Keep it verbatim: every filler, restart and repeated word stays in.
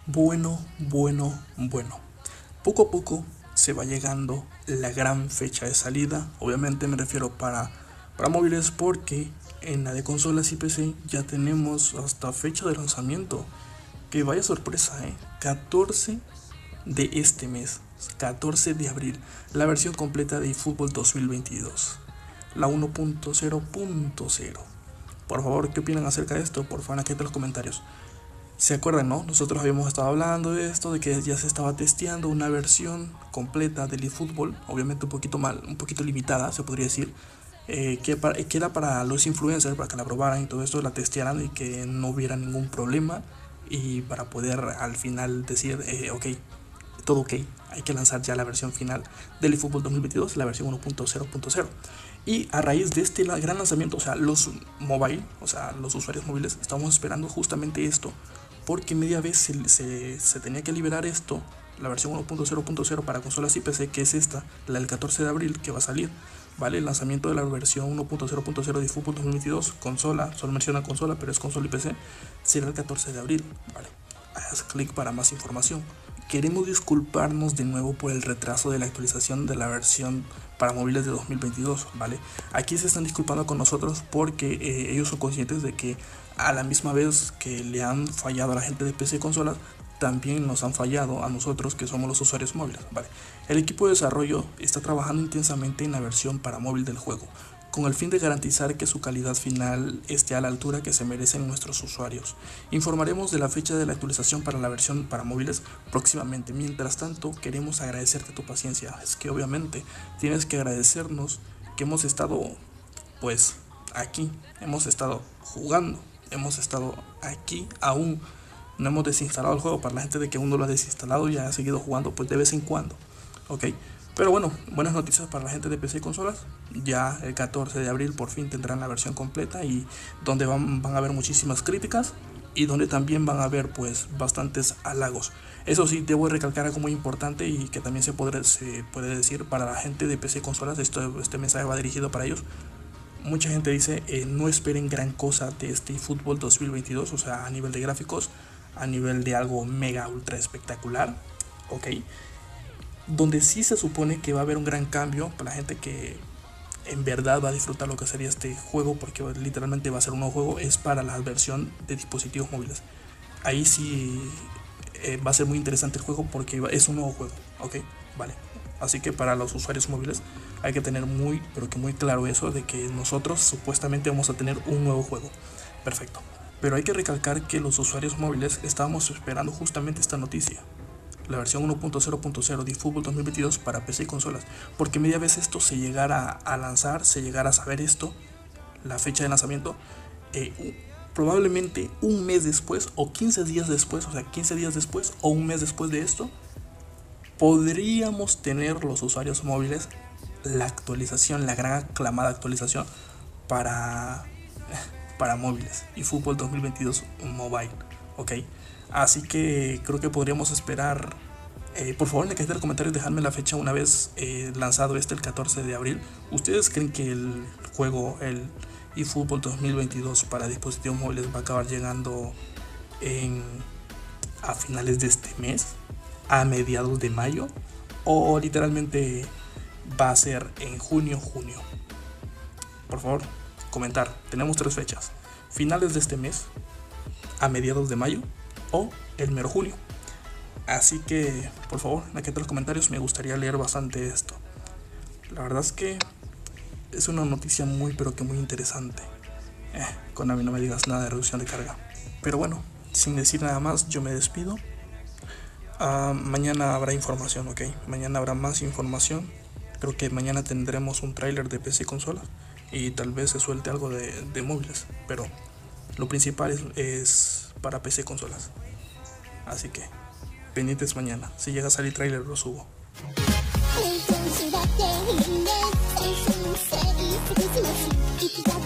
Bueno, bueno, bueno. Poco a poco se va llegando la gran fecha de salida. Obviamente me refiero para, para móviles porque en la de consolas y P C ya tenemos hasta fecha de lanzamiento. Que vaya sorpresa, ¿eh? catorce de este mes, catorce de abril, la versión completa de eFootball dos mil veintidós, la uno punto cero punto cero. Por favor, ¿qué opinan acerca de esto? Por favor, aquí en los comentarios. ¿Se acuerdan, no? Nosotros habíamos estado hablando de esto, de que ya se estaba testeando una versión completa del eFootball, obviamente un poquito mal, un poquito limitada, se podría decir, eh, que, para, que era para los influencers, para que la probaran y todo esto, la testearan y que no hubiera ningún problema y para poder al final decir, eh, ok, todo ok, hay que lanzar ya la versión final del eFootball dos mil veintidós, la versión uno punto cero punto cero. Y a raíz de este gran lanzamiento, o sea, los mobile, o sea, los usuarios móviles, estamos esperando justamente esto, porque media vez se, se, se tenía que liberar esto, la versión uno punto cero punto cero para consolas y P C, que es esta, la del catorce de abril, que va a salir, ¿vale? El lanzamiento de la versión uno punto cero punto cero de eFootball dos mil veintidós, consola, solo menciona consola, pero es consola y P C, será el catorce de abril, ¿vale? Haz clic para más información. Queremos disculparnos de nuevo por el retraso de la actualización de la versión para móviles de dos mil veintidós, ¿vale? Aquí se están disculpando con nosotros porque eh, ellos son conscientes de que a la misma vez que le han fallado a la gente de P C y consolas, también nos han fallado a nosotros que somos los usuarios móviles, ¿vale? El equipo de desarrollo está trabajando intensamente en la versión para móvil del juego, con el fin de garantizar que su calidad final esté a la altura que se merecen nuestros usuarios. Informaremos de la fecha de la actualización para la versión para móviles próximamente. Mientras tanto, queremos agradecerte tu paciencia. Es que obviamente tienes que agradecernos que hemos estado, pues, aquí, hemos estado jugando, hemos estado aquí aún. No hemos desinstalado el juego. Para la gente de que uno lo ha desinstalado y ha seguido jugando, pues de vez en cuando, ok. Pero bueno, buenas noticias para la gente de P C y consolas. Ya el catorce de abril por fin tendrán la versión completa y donde van, van a haber muchísimas críticas y donde también van a haber pues bastantes halagos. Eso sí, debo recalcar algo muy importante y que también se puede, se puede decir para la gente de P C y consolas. Esto, este mensaje va dirigido para ellos. Mucha gente dice eh, no esperen gran cosa de este eFootball dos mil veintidós, o sea, a nivel de gráficos, a nivel de algo mega ultra espectacular, ok. Donde sí se supone que va a haber un gran cambio para la gente que en verdad va a disfrutar lo que sería este juego, porque literalmente va a ser un nuevo juego, es para la versión de dispositivos móviles. Ahí sí eh, va a ser muy interesante el juego porque es un nuevo juego, ok, vale. Así que para los usuarios móviles hay que tener muy, pero que muy claro eso de que nosotros supuestamente vamos a tener un nuevo juego. Perfecto. Pero hay que recalcar que los usuarios móviles estábamos esperando justamente esta noticia, la versión uno punto cero punto cero de eFootball dos mil veintidós para P C y consolas, porque media vez esto se llegara a lanzar, se llegara a saber esto, la fecha de lanzamiento, eh, probablemente un mes después o quince días después, o sea, quince días después o un mes después de esto, podríamos tener los usuarios móviles la actualización, la gran aclamada actualización para, para móviles, eFootball dos mil veintidós Mobile, ok. Así que creo que podríamos esperar. Eh, por favor, en la cajita de comentarios dejadme la fecha una vez eh, lanzado este el catorce de abril. ¿Ustedes creen que el juego, el eFootball dos mil veintidós para dispositivos móviles va a acabar llegando en, a finales de este mes? ¿A mediados de mayo? ¿O literalmente va a ser en junio, junio? Por favor, comentar. Tenemos tres fechas. Finales de este mes, a mediados de mayo o el mero junio. Así que por favor, aquí en los comentarios me gustaría leer bastante esto. La verdad es que es una noticia muy pero que muy interesante. eh, Con a mí no me digas nada de reducción de carga. Pero bueno, sin decir nada más, yo me despido. uh, Mañana habrá información, ok. Mañana habrá más información. Creo que mañana tendremos un tráiler de P C y consola y tal vez se suelte algo de, de móviles, pero lo principal es, es para P C y consolas. Así que pendientes mañana. Si llega a salir trailer lo subo. Thank you.